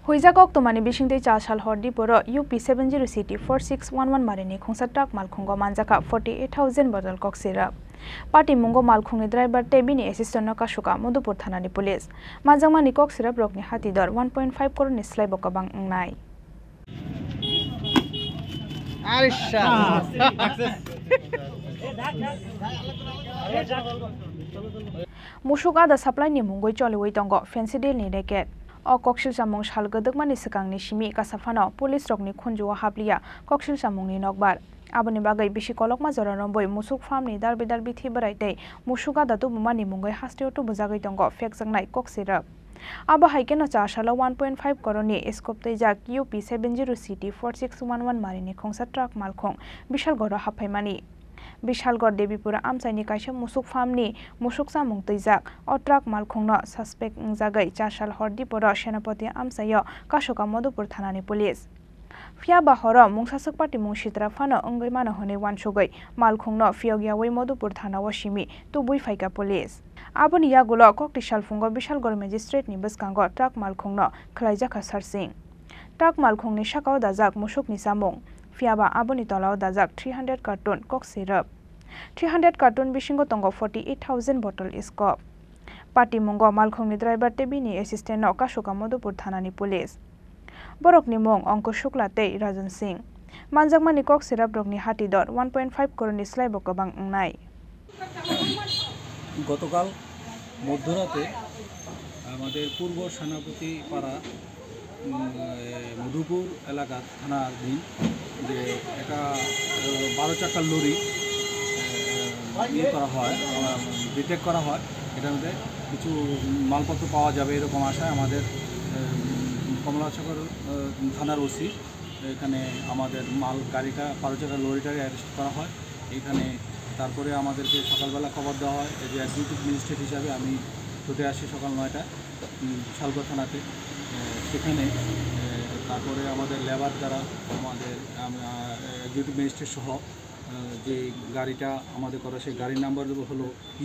Hoijak Koktwmani Bisingtwi Chasal Hor Diporo UP70CT-4611 Marini khongsa Malkhungo Manjakha 48,000 bottle Coke syrup. Patimungo Malkhungni driver Bini Assistant Kasukha Madhupur Thanani police. Manjakmani Coke syrup Rokni Hatidhar 1.5 Crore Slai Kwbang wngnai. Musuk ada supply ni mungoi choliwei tongo fancy deal ni racket. O koksil samung salgadakmani sikangni simi kasafano police rokni khunjuwa hapliya koksil samungni nokbar. Aboni bagai bisi kolokma joranomboi musuk farm ni dalbi thibarai musuka datu bumani mungoi hasteo tu bujagai tongo fekjangnai coke syrup. Aba haikeno chasalo 1.5 crore ni scope teijak UP70CT-4611 Marini khongsa truck Malkhung bishal goro haphaimani. Bishalgor Diporo UP70CT kaisa musuk farm ni musuk samung teijak o truck Malkhungno suspect jagai Chasal Hor Diporo senapati amsayo Kasukha Madhupur Thanani police. Fiaba horo mungsasuk Patimungo sitra fano ongoi mano hone wansugai Malkhungno fiogyawi Madhupur Thana wasimi tubui faika police. Aboni yagulo kokti salfungo Bishalgor magistrate ni bwskango truck Malkhungno khlaijaka searching. Truck Malkhungni sakao dajak musuk ni samung. Fiaba aboni tolao dajak 300 carton coke syrup. 300 carton bisingo tongo 48,000 bottle scope. Patimungo Malkhungni driver Bini assistant no Kasukha Madhupur Thanani police. Borokni mung Angko Shukla tei Rajan Singh. Manjakmani coke syrup rokni Hatidhar 1.5 crore ni Slai Kwbang wngnai. গতকাল মধ্যরাতে আমাদের পূর্ব সেনাপতি পাড়া মধুপুর এলাকা থানাধীন যে একটা 12 চাকার লরি করা হয় ডিটেক্ট করা হয় এটার মধ্যে কিছু মালপত্র পাওয়া যাবে এরকম আশায় আমাদের কমলাচকর থানার ওসি এখানে আমাদের গাড়িটা 12 চাকার লরিটাকে অ্যারেস্ট করা হয় এখানে তারপরে আমাদেরকে সকালবেলা খবর দেওয়া হয় যে এক্সিকিউটিভ ম্যাজিস্ট্রেট হিসাবে আমি ছুটে আসি সকাল 9টায় শালগড় থানাতে সেখানে তারপরে আমাদের লেবার দ্বারা আমাদের এক্সিকিউটিভ ম্যাজিস্ট্রেট সহ যে গাড়িটা আমাদের করা সেই গাড়ির নাম্বার হলো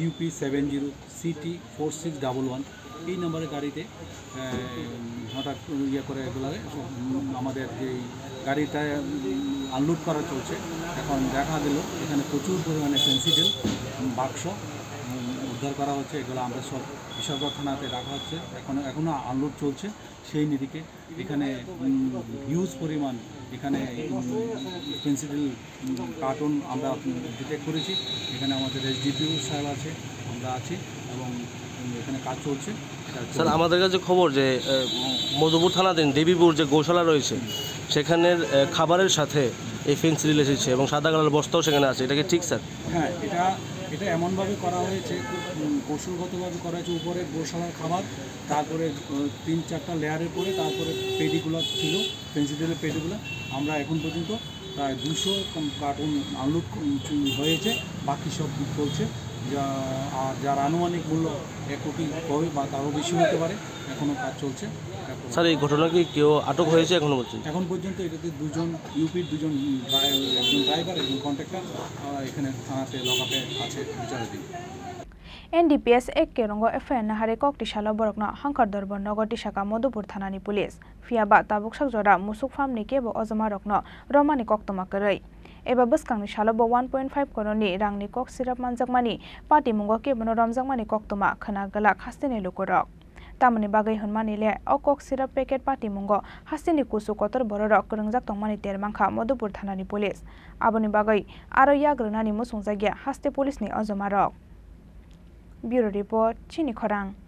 UP70CT-4611 এই নম্বরের গাড়িতে হঠাৎ করে এগুলো আমাদের যে গাড়িটা আনলোড করা চলছে এখন দেখা গেল এখানে প্রচুর পরিমাণে পেন্সিল বাক্স উদ্ধার করা হচ্ছে এগুলো আমরা সব বিশালগড় থানাতে রাখা হচ্ছে এখনও আনলোড চলছে সেই নিরিখে এখানে হিউজ পরিমাণ এখানে পেন্সিল কার্টুন আমরা ডিটেক্ট করেছি এখানে আমাদের SDPO সাহেব আছে আমরা আছি এবং এখানে কাজ চলছে স্যার আমাদের কাছে খবর যে মধুপুর থানাধীন দেবীপুর যে গৌশালা রয়েছে সেখানের খাবারের সাথে এই ফেন্সিডিল এসেছে এবং সাদা কালার বস্তাও সেখানে আছে এটা কি ঠিক স্যার? হ্যাঁ এটা এমনভাবে করা হয়েছে কৌশলগতভাবে করা হয়েছে উপরে গৌশালার খাবার তারপরে 3-4টা লেয়ারের পরে তারপরে পেডিগুলো ছিল ফেন্সিডিলের পেডিগুলো আমরা এখন পর্যন্ত প্রায় 200 কার্টুন আনলোড হয়েছে বাকি সব চলছে আর যার আনুমানিক মূল্য 1 কোটি হবে বা তারও বেশি হতে পারে এখনও কাজ চলছে। স্যার এই ঘটনা কি কেউ আটক হয়েছে এখন পর্যন্ত এটাতে দুজন ইউপির একজন ড্রাইভার একজন কন্ট্রাক্টর এখানে থানাতে লকআপে আছে বিচারাধীন। NDPS ek kerongo FN hare kokti shala borokno hankar dorbo nogoti shaka Madhupur Thanani police fiaba tabuksak jora musuk farm ni kebo ojama rokno romani Koktwma korei eba bwskangni shalabo 1.5 crore ni rangni coke syrup Manjakmani Patimungo kebono Manjakmani Koktwma khana gala hastini lukorok tamani bagai honmanile o coke syrup packet Patimungo hastini kusu kotor bororok krongjak tongmani termangkha Madhupur Thanani police aboni bagai aro yagrunani musungjagya haste police ni ojama rok Bureau Report, Chini Khorang.